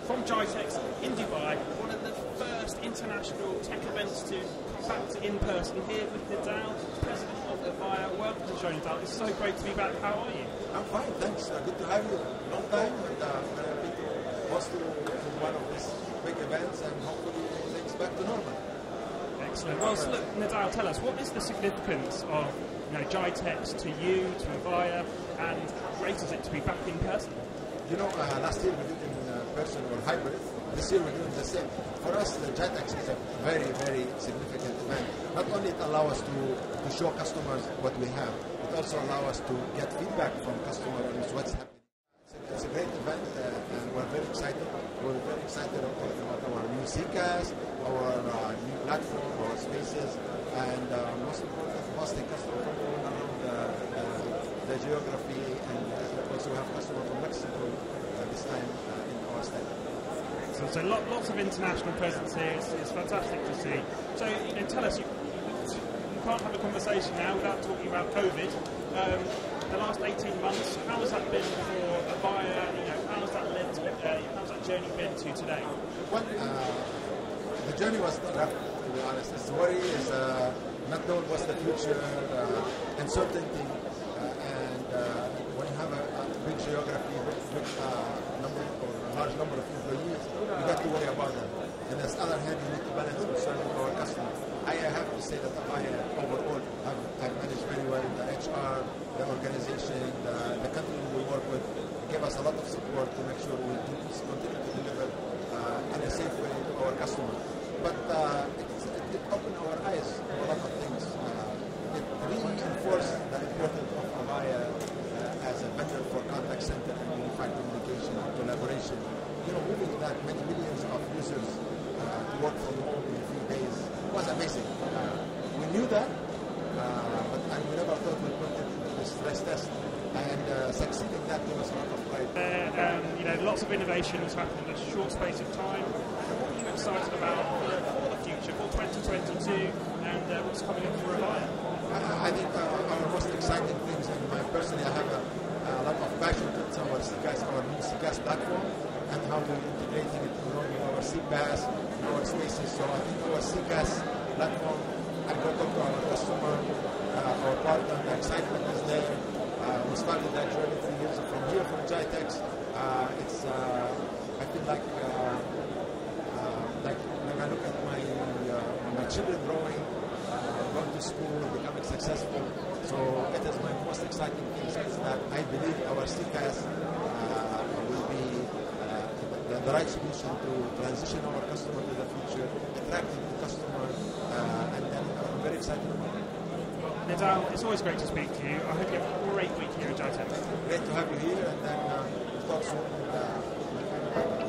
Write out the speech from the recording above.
from Gitex in Dubai, one of the first international tech events to come back to in-person here with Nidal, President of Avaya. Welcome to the show, Nidal. It's so great to be back. How are you? I'm fine, thanks. Good to have you. Long time, and very happy to host you to one of these big events, and hopefully things back to normal. Excellent. Well, so look, Nidal, tell us, what is the significance of Gitex to you, to Avaya, and how great is it to be back in person? You know, last year we did in person or hybrid. This year we're doing the same. For us, the Gitex is a very, very significant event. Not only it allows us to show customers what we have, it also allows us to get feedback from customers on what's happening. It's a great event, and we're very excited. We're very excited about our new CCaaS, our new platform, our spaces, and most important, hosting customers from all around the geography, and also have customers from Mexico this time in our stand. So lots of international presence here. It's fantastic to see. So tell us, you can't have a conversation now without talking about COVID. The last 18 months, how has that been for Avaya? How's that led to? How's that journey been to today? Well, the journey was rough, to be honest. The worry is not knowing what's the future, uncertainty, and when you have a big geography, big number or a large number of employees, you got to worry about them. And on the other hand, you need to balance with serving our customers. I have to say that Avaya overall have managed very well. The HR, the organization, the country we work with gave us a lot of support to make sure we continue to deliver in a safe way to our customers. But it opened our eyes to a lot of things. It reinforced the importance of Avaya as a vendor for contact center and unified communication and collaboration. Moving that many millions of users to work from home in a few days was amazing. We knew that, but we never thought we'd put it in the stress test. And succeeding that gave us a lot of pride. Lots of innovation has happened in a short space of time. What are you excited about for the future, for 2022, and what's coming up for Avaya? I think our most exciting things, and personally I have a lot of passion towards our CCaaS, our new CCaaS platform, and how we're integrating it with our CPaaS, our spaces. So I think our CCaaS platform, I'm going to talk to our customer, our partner, the excitement is there. We started that journey 3 years from Gitex. I feel like when I look at my children growing, going to school, becoming successful. So it is my most exciting thing is that I believe our CCaaS will be the right solution to transition our customer to the future, attracting the customer, and I'm very excited about it. Nidal, it's always great to speak to you. I hope you have a great week here at Gitex. Great to have you here, and then we'll talk soon.